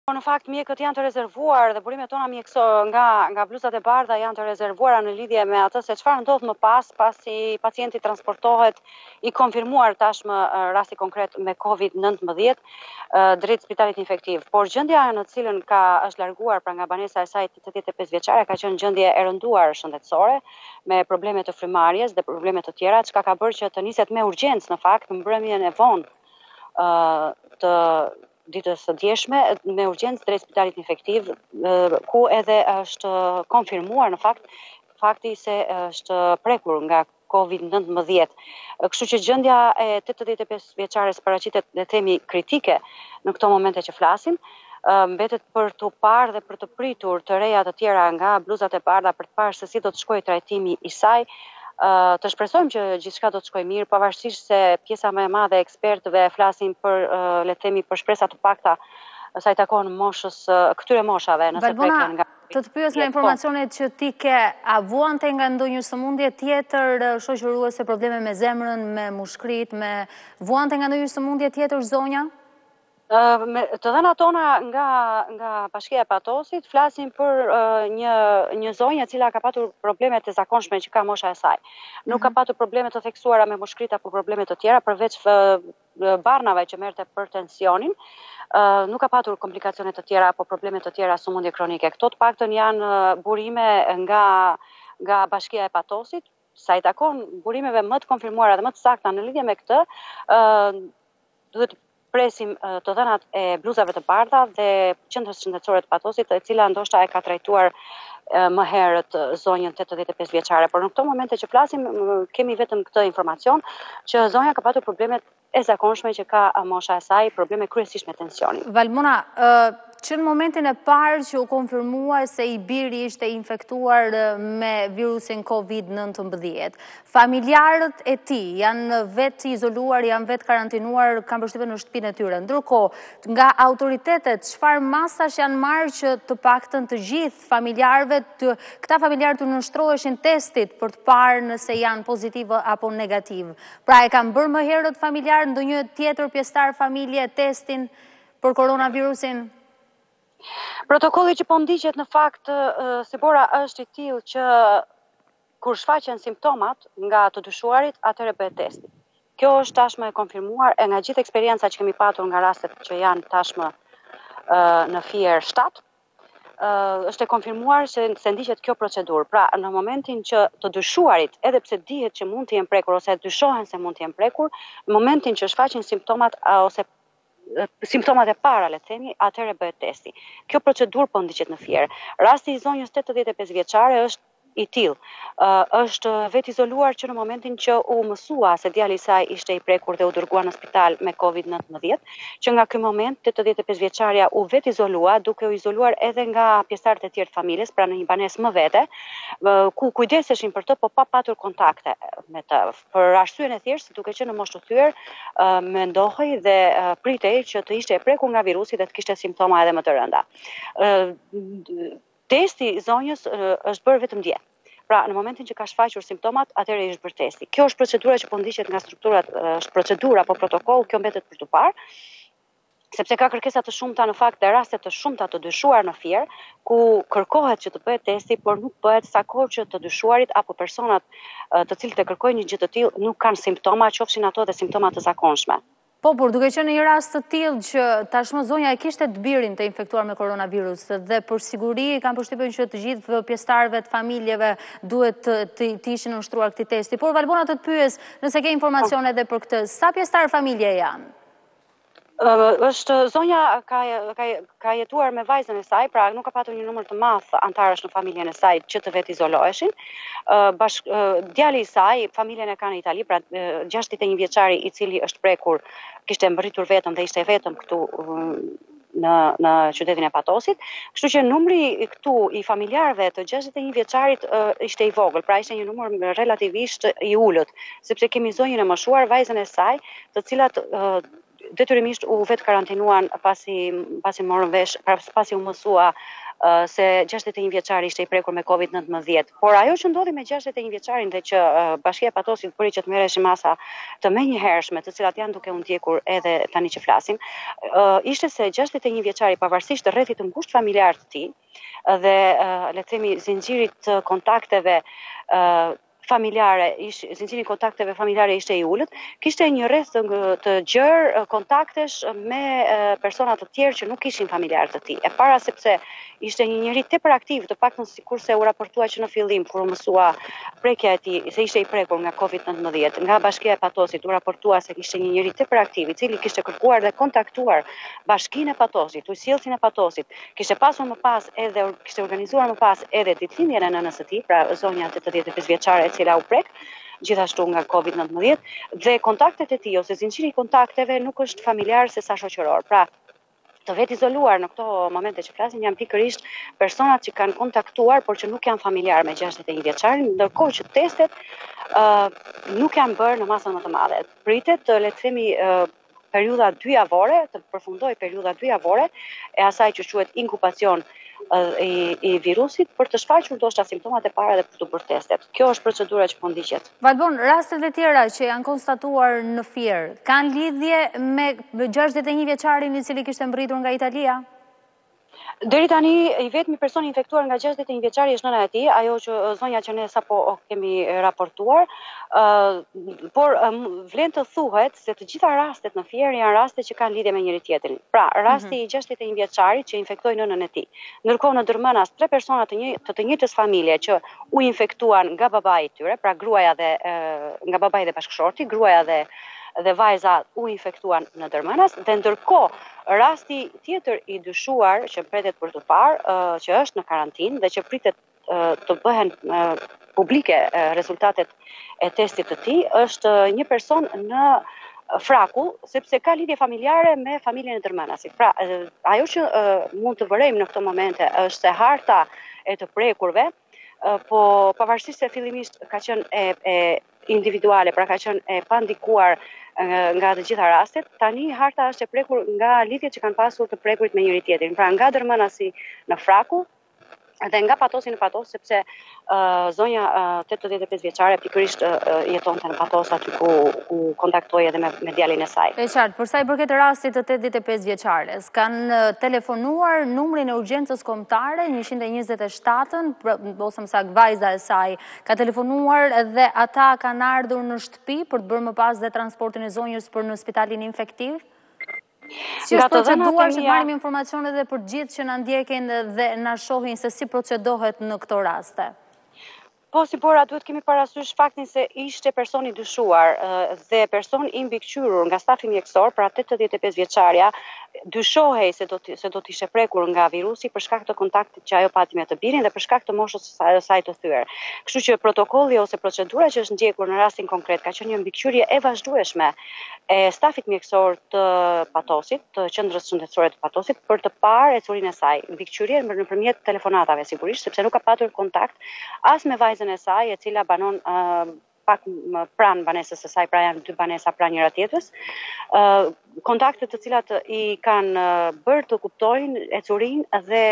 Në fakt, mjekët janë të rezervuar dhe burimet tona nga bluzat e bardha janë të rezervuara në lidhje me atë se çfarë ndodh më pasi pacienti transportohet i konfirmuar tashmë rasti konkret me COVID-19 drejt spitalit infektiv. Por gjendja në cilën është larguar pra nga banesa e saj 85 vjeçare ka qenë gjendje e rënduar shëndetësore me probleme të frymarrjes dhe probleme të tjera, çka ka bërë që të niset me urgjencë në fakt në mbrëmjen e vonë të ditës së djeshme me urgjencë drejt spitalit infektiv, ku edhe është konfirmuar në fakti se është prekur nga COVID-19. Kështu që gjendja e 85 vjeçares paraqitet le themi kritike në këto momente që flasim. Mbetet për të parë dhe për të pritur të reja të tjera nga bluzat e bardha për të parë se si do të shkojë trajtimi i saj. Të shpresojmë që gjithçka do të shkojë mirë, pavarësisht se pjesa më e madhe e ekspertëve flasin për le të themi për shpresa të pakta sa i takon moshës këtyre moshave nëse preken nga. Të pyes nga informacionet që ti ke, a vuante nga ndonjë sëmundje tjetër shoqëruese, probleme me zemrën, me mushkrit, vuante nga ndonjë sëmundje tjetër zonja? Të dhënat tona nga Bashkia e Patosit flasin për një zonjë e cila ka patur probleme të zakonshme që ka mosha e saj. Nuk ka patur probleme të theksuara me mushkrit apo probleme të tjera, përveç barnave që merrte për tensionin. Nuk ka patur komplikacione të tjera apo probleme të tjera sëmundje kronike. Këto të paktën janë burime nga Bashkia e Patosit, sa i takon burimeve më të konfirmuara dhe më të sakta në lidhje me këtë, duhet presim të dhënat e bluzave të bardha dhe qendrës shëndetësore të Patosit, e cila ndoshta e ka trajtuar më herët zonjën 85 vjeçare, por në këto momente që flasim kemi vetëm këtë informacion që zonja ka patur problemet e zakonshme që ka mosha e saj, probleme kryesisht me tensionin. Valmona, që në momentin e parë që u konfirmua se i biri ishte infektuar me virusin COVID-19, familjarët e ti janë vetë izoluar, janë vetë karantinuar, kanë përshtypjen në shtëpinë e tyre. Ndërkohë, nga autoritetet, çfarë masash janë marrë që të paktën të gjithë familjarëve, këta familjarë të nështroheshin testit për të parë nëse janë pozitiv apo negativ. Pra e kanë bërë më herët familjarë ndonjë tjetër pjesëtar familje testin për koronavirusin? Protokolli që po ndiqet në fakt si bora është i tillë që kur shfaqen simptomat nga të dyshuarit, atëherë bëhet testi. Kjo është tashmë e konfirmuar e nga gjithë eksperienca që kemi patur nga rastet që janë tashmë në Fier 7, është e konfirmuar se ndiqet kjo procedurë. Pra, në momentin që të dyshuarit, edhe pse dihet që mund të jenë prekur ose dyshohen se mund të jenë prekur, në momentin që shfaqen simptomat ose simptomat e para, le të themi, atëherë bëhet testi. Kjo procedurë po ndiqet në Fier. Rasti i zonjës 85 vjeçare është i tillë. Është vetë izoluar që në momentin që u mësua se djali i saj ishte i prekur dhe u dërguar në spital me COVID-19, që nga ky moment 85 vjeçaria u vetë izolua, duke u izoluar edhe nga pjesëtarët e tjerë të familjes, pra në një banesë më vete, ku kujdeseshin për të, po pa patur kontakte me të. Për arsyeën e thjeshtë, duke qenë në moshë të thyer, mendohej dhe pritej që të ishte e prekur nga virusi dhe të kishte simptoma edhe më të rënda. Testi i zonjës është bërë vetëm dje. Pra, në momentin që ka shfaqur simptomat, atëherë është bërë testi. Kjo është procedura që po ndiqet nga strukturat, është procedura apo protokoll, kjo mbetet për të parë, sepse ka kërkesa të shumta në fakt dhe raste të shumta të dyshuar në Fier, ku kërkohet që të bëhet testi, por nuk bëhet sa kohë që të dyshuarit apo personat të cilët e kërkojnë një gjë të tillë nuk kanë simptoma, qofshin ato dhe simptoma të zakonshme. Po, por duke qenë një rast të tillë që tashmë zonja e kishte të birin të infektuar me koronavirus dhe për siguri kanë përshtypjen që të gjithë pjesëtarëve të familjeve duhet të ishin nënshtruar këtij testi. Por Valbona të pyes, nëse ke informacione edhe për këtë, sa pjesëtar familje janë? Është zonja ka jetuar me vajzën e saj, pra nuk ka patur një numër të madh antarësh në familjen e saj që të vetë izoloheshin. Djali i saj, familjen e ka në Itali, pra 61 vjeçari i cili është prekur, kishte mbërritur vetëm dhe ishte vetëm këtu në qytetin e Patosit. Kështu që numri këtu i familjarëve të 61 vjeçarit ishte i vogël, pra ishte një numër relativisht i ulët, sepse kemi zonjën e moshuar, vajzën e saj, të cilat detyrimisht u vetë karantinuan pasi morën vesh, pasi u mësua se 61 vjeçari ishte i prekur me COVID-19. Por ajo që ndodhi me 61 vjeçarin dhe që Bashkia e Patosit bëri që të merreshin masa të menjëhershme, të cilat janë duke u ndjekur edhe tani që flasim, ishte se 61 vjeçari pavarësisht të rrethit të ngushtë familjar të tij dhe le të themi zinxhirit të kontakteve zinxhiri kontakteve familjare ishte i ulët, kishte një rreth të gjerë kontaktesh me persona të tjerë që nuk ishin familjarë të tij. E para sepse ishte një njeri tepër aktiv, të paktën sikurse u raportua që në fillim kur u mësua prekja e tij se ishte i prekur nga COVID-19, nga Bashkia e Patosit u raportua se ishte një njeri tepër aktiv, i cili kishte kërkuar dhe kontaktuar Bashkinë e Patosit, ujësjellsin e Patosit, kishte pasur më pas edhe kishte organizuar më pas edhe ditëlindjen e nënës së tij, pra zonja 85 vjeçare e cila u prek gjithashtu nga COVID-19 dhe kontaktet e tij ose zinxhiri i kontakteve nuk është familjar se sa shoqëror. Pra, të vetë izoluar në këto momente që flasin janë pikërisht personat që kanë kontaktuar por që nuk janë familjar me 61 vjeçarin, ndërkohë që testet nuk janë bërë në masën më të madhe. Pritet, le të themi, periudha 2 javore, të përfundoj periudha 2 javore e asaj që quhet inkubacion i virusit për të shfaqur ndoshta simptomat e para dhe për të bërë testet. Kjo është procedura që po ndiqet. Valbon, rastet e tjera që janë konstatuar në Fier, kanë lidhje me 61 vjeçarin i cili kishte mbërritur nga Italia? Deri tani i vetmi person infektuar nga 61 vjeçari është nëna e tij, ajo që zonja që ne sapo kemi raportuar, por vlen të thuhet se të gjitha rastet në Fier janë raste që kanë lidhje me njëri tjetrin. Pra, rasti i 61 vjeçarit që infektoi nënën e tij. Ndërkohë në Dërmënas 3 persona të njëjtës familje që u infektuan nga babai i tyre, pra gruaja dhe nga babai dhe bashkëshorti, gruaja dhe vajza u infektuan në Dërmënas, dhe ndërkohë rasti tjetër i dyshuar që mbetet për të parë, që është në karantinë dhe që pritet të bëhen publike rezultatet e testit të tij, është një person në Frakull, sepse ka lidhje familjare me familjen e Dërmënasit. Pra, ajo që mund të vërejmë në këto momente është se harta e të prekurve, po pavarësisht se fillimisht ka qenë e individuale, pra ka qenë e pandikuar nga të gjitha rastet, tani harta është e prekur nga lidhjet që kanë pasur të prekurit me njëri tjetrin. Pra nga Dërmënasi në Frakull dhe nga Patosi në Patos, sepse zonja 85 vjeçare pikërisht jetonte në Patos aty ku kontaktoi edhe me djalin e saj. E qartë, për sa i përket rastit të 85 vjeçares, kanë telefonuar numrin e urgjencës kombëtare 127-ën, ose më saktë vajza e saj ka telefonuar dhe ata kanë ardhur në shtëpi për të bërë më pas dhe transportin e zonjës për në spitalin infektiv? Si është proceduar që marrim informacione dhe për gjithë që na ndjekin dhe na shohin se si procedohet në këto raste? Po, si pora, duhet kemi parasysh faktin se ishte person i dyshuar dhe person i mbikëqyrur nga stafi mjekësor, pra 85 vjeçarja, dyshohej se do të ishte prekur nga virusi për shkak të kontaktit që ajo pati me të birin dhe për shkak të moshës së saj të thyer. Kështu që protokolli ose procedura që është ndjekur në rastin konkret ka qenë një mbikëqyrje e vazhdueshme e stafit mjekësor të Patosit, të qendrës shëndetësore të Patosit, për të parë ecurinë e saj. Mbikëqyrje nëpërmjet telefonatave sigurisht, sepse nuk ka patur kontakt as me vajzën e saj, e cila banon pak pranë banesës së saj, pra janë 2 banesa pranë njëra tjetrës. Kontaktet të cilat i kanë bërë të kuptojnë ecurinë dhe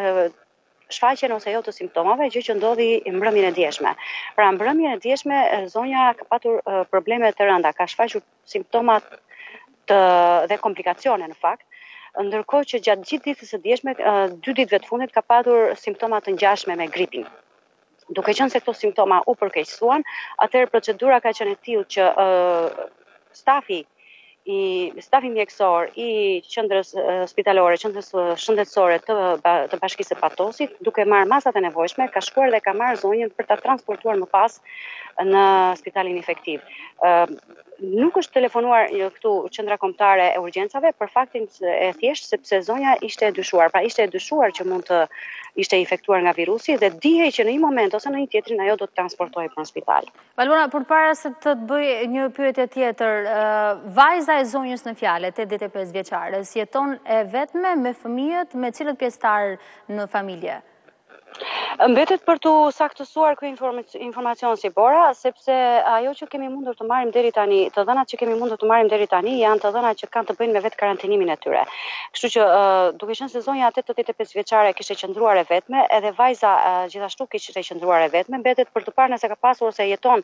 shfaqjen ose jo të simptomave, gjë që ndodhi mbrëmjen e djeshme. Pra mbrëmjen e djeshme zonja ka patur probleme të rënda, ka shfaqur simptomat dhe komplikacione në fakt, ndërkohë që gjatë gjithë ditës së djeshme, 2 ditëve të fundit ka patur simptoma të ngjashme me gripin. Duke qenë se këto simptoma u përkeqësuan, atëherë procedura ka qenë e tillë që stafi mjekësor i qendrës spitalore, qendrës shëndetësore të Bashkisë së Patosit, duke marrë masat e nevojshme, ka shkuar dhe ka marrë zonjën për ta transportuar më pas në spitalin infektiv. Nuk është telefonuar këtu qendra kombëtare e urgjencave për faktin e thjesht sepse zonja ishte e dyshuar, pra ishte e dyshuar që mund të ishte infektuar nga virusi dhe dihej që në një moment ose në një tjetrin ajo do të transportohej për në spital. Valbona, përpara se të bëj një pyetje tjetër, vajza e zonjës në fjalë, 85 vjeçares, jeton e vetme me fëmijët, me cilët pjesëtar në familje? Mbetet për të saktësuar ky informacion si Bora, sepse ajo që kemi mundur të marrim deri tani, të dhënat që kemi mundur të marrim deri tani janë të dhënat që kanë të bëjnë me vetë karantinimin e tyre. Kështu që duke qenë se zonja 85 vjeçare kishte qëndruar e vetme, edhe vajza gjithashtu kishte qëndruar e vetme, mbetet për të parë nëse ka pasur ose jeton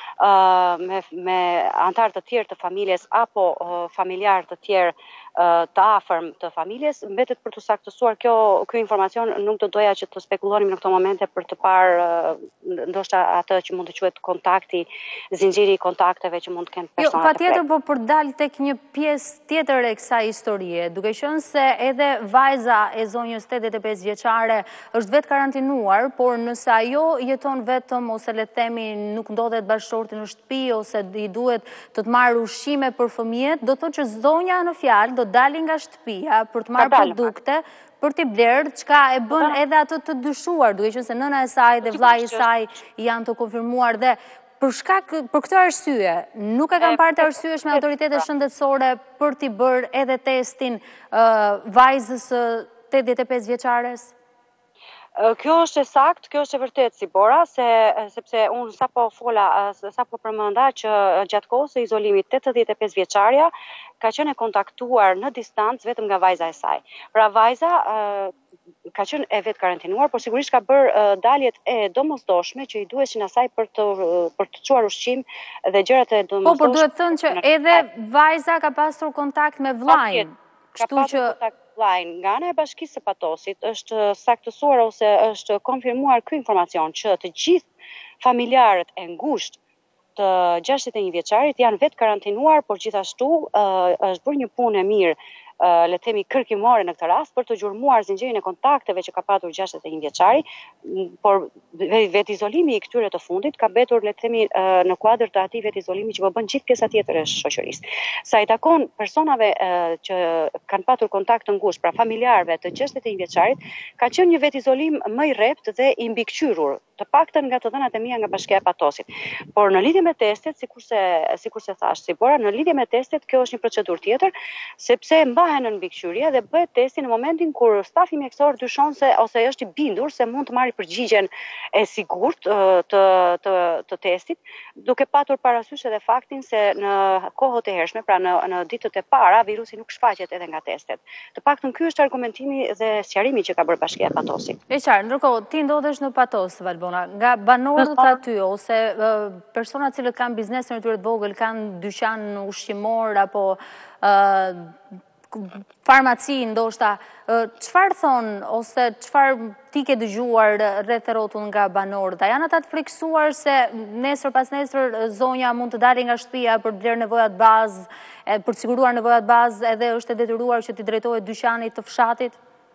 me antar të tjerë të familjes apo familjar të tjerë të afërm të familjes, mbetet për të saktësuar ky informacion, nuk do doja që të spekulonim në këto momente për të parë ndoshta atë që mund të quhet kontakti, zinxhiri i kontakteve që mund të kenë personat. Jo, patjetër, po për dal tek një pjesë tjetër e kësaj historie, duke qenë se edhe vajza e zonjës 85 vjeçare është vetë karantinuar, por nëse ajo jeton vetëm ose le të themi nuk ndodhet bashkëshorti në shtëpi ose i duhet të marrë ushqime për fëmijët, do thotë që zonja në fjalë do dalin nga shtëpia për të marrë produkte, për t'i blerë, çka e bën edhe atë të dyshuar, duke qenë se nëna e saj dhe vllai i saj janë të konfirmuar dhe për këtë arsye, nuk e kanë parë të arsyesh me autoritetet shëndetësore për t'i bërë edhe testin vajzës 85 vjeçares? Kjo është e sakt, kjo është e vërtet si Bora, sepse unë sapo përmenda që gjatë kohës së izolimit 85 vjeçaria ka qenë e kontaktuar në distancë vetëm nga vajza e saj. Pra vajza ka qenë e vetë karantinuar, por sigurisht ka bërë daljet e domosdoshme që i duheshin asaj për të çuar ushqim dhe gjërat e domosdoshme. Po, por duhet thënë që edhe vajza ka pasur kontakt me vllain. Ka pasur kontakt nga ana e Bashkisë së Patosit, është saktësuar ose është konfirmuar ky informacion që të gjithë familjarët e ngushtë të 61 vjeçarit janë vetë karantinuar, por gjithashtu është bërë një punë e mirë, le të themi kërkimore në këtë rast për të gjurmuar zinxhirin e kontakteve që ka patur 61 vjeçari, por vetë izolimi i këtyre të fundit ka mbetur le të themi në kuadër të atij vetë izolimi që po bën gjithë pjesa tjetër e shoqërisë. Sa i takon personave që kanë patur kontakt të ngushtë, pra familjarëve të 61 vjeçarit, ka qenë një vetë izolim më i rrept dhe i mbikëqyrur, të paktën nga të dhënat e mia nga Bashkia e Patosit. Por në lidhje me testet, sikurse thash, si Bora, në lidhje me testet kjo është një procedurë tjetër, sepse mbahen në mbikëqyrje dhe bëhet testi në momentin kur stafi mjekësor dyshon se ose është i bindur se mund të marrë përgjigjen e sigurt të testit, duke patur parasysh edhe faktin se në kohët e hershme, pra në ditët e para, virusi nuk shfaqet edhe nga testet. Të paktën ky është argumentimi dhe sqarimi që ka bërë Bashkia e Patosit. E qartë, ndërkohë ti ndodhesh në Patos, Valbona, nga banorët aty ose personat cilët kanë biznes në tyre të vogël, kanë dyqan ushqimor apo farmaci ndoshta, çfarë thon ose çfarë ti ke dëgjuar rreth e rrotull nga banorët? A janë ata të friksuar se nesër pas nesër zonja mund të dalë nga shtëpia për të blerë nevojat bazë, për të siguruar nevojat bazë, edhe është e detyruar që t'i drejtohet dyqanit të fshatit?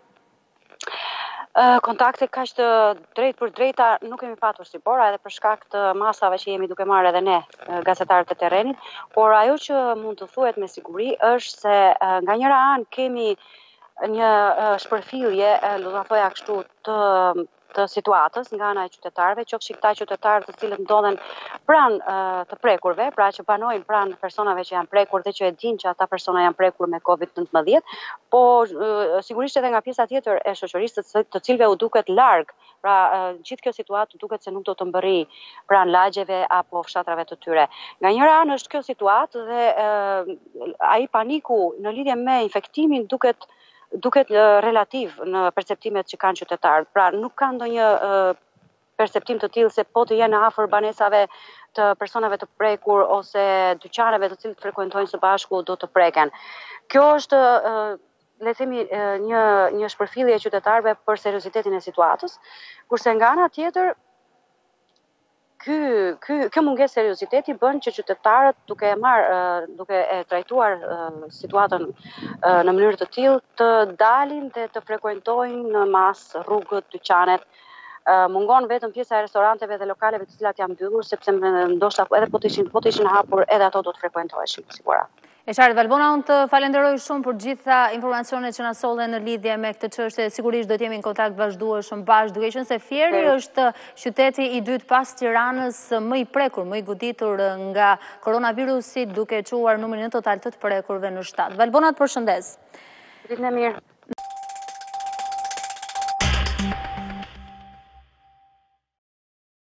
Kontakte kaq të drejt për drejta nuk kemi patur si Bora, edhe për shkak të masave që jemi duke marrë edhe ne, gazetarët e terrenit, por ajo që mund të thuhet me siguri është se nga njëra anë kemi një shpërfillje, do ta thoja kështu, të situatës nga ana e qytetarëve, qofshin këta qytetarë të cilët ndodhen pranë të prekurve, pra që banojnë pranë personave që janë prekur dhe që e dinë që ata persona janë prekur me COVID-19, po sigurisht edhe nga pjesa tjetër e shoqërisë të cilëve u duket larg, pra gjithë kjo situatë duket se nuk do të mbërri pranë lagjeve apo fshatrave të tyre. Nga njëra anë është kjo situatë dhe ai paniku në lidhje me infektimin duket relativ në perceptimet që kanë qytetarët. Pra nuk ka ndonjë perceptim të tillë se po të jenë afër banesave të personave të prekur ose dyqaneve të cilët frekuentojnë së bashku do të preken. Kjo është le të themi një shpërfillje e qytetarëve për seriozitetin e situatës, kurse nga ana tjetër kjo mungesë serioziteti bën që qytetarët duke e trajtuar situatën në mënyrë të tillë të dalin dhe të frekuentojnë në masë rrugët, dyqanet. Mungon vetëm pjesa e restoranteve dhe lokaleve të cilat janë mbyllur, sepse ndoshta edhe po të ishin hapur, edhe ato do të frekuentoheshin sigurisht. E qartë, Valbona, unë të falenderoj shumë për gjitha informacionet që na sollen në lidhje me këtë çështje. Sigurisht do të jemi në kontakt vazhdueshëm bashkë, duke qenë se Fieri është qyteti i dytë pas Tiranës më i prekur, më i goditur nga koronavirusi, duke çuar numrin në total të prekurve në shtat. Valbona, të përshëndes. Ditën e mirë.